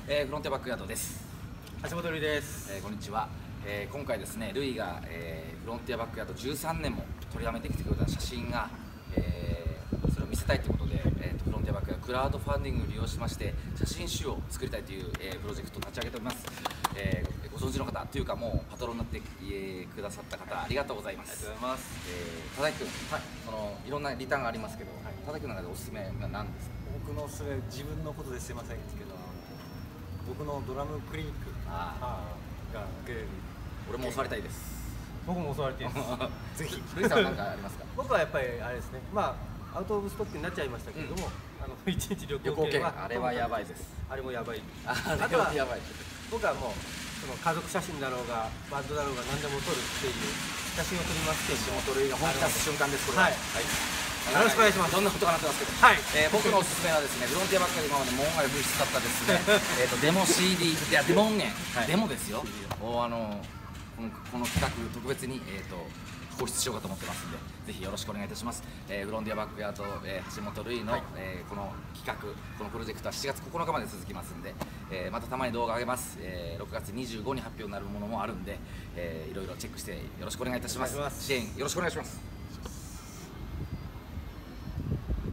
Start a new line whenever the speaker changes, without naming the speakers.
フロンティアバックヤードです。
橋本瑠衣です。
こんにちは。今回ですね、ルイが、フロンティアバックヤード13年も取りやめてきてくれた写真が、それを見せたいということで、フロンティアバックヤードクラウドファンディングを利用しまして写真集を作りたいという、プロジェクトを立ち上げております。ご存知の方というかもうパトロンになって、くださった方ありがとうございます。
ありがとうございます。
田崎君、いろんなリターンがありますけど、田崎君の中でおすすめが何ですか？
僕のそれ自分のことですいませんけど、僕のドラムクリニックが受けれる。
俺も襲われたいです。
僕も襲われています。ぜひ。
ルイさんは何かありますか？
僕はやっぱりあれですね。アウトオブストックになっちゃいましたけれども、一日旅行券は
あれはやばいです。
あれもやばい。
あとは
僕はもうその家族写真だろうがバンドだろうが何でも撮るっていう写真を撮りますけど、
橋本瑠衣が本気出す瞬間です。これは。
よろしくお願いします。
どんなことがなってますけど、僕のおすすめはですね、フロンティアバックで今までも音楽物質だったですね、デモ CD、いやデモ音源、デモですよ。この企画特別に放出しようかと思ってますんで、ぜひよろしくお願いいたします。フロンティアバックヤード、橋本瑠衣の、この企画、このプロジェクトは7月9日まで続きますんで、またたまに動画上げます。6月25に発表になるものもあるんで、いろいろチェックしてよろしくお願いいたします。支援よろしくお願いします。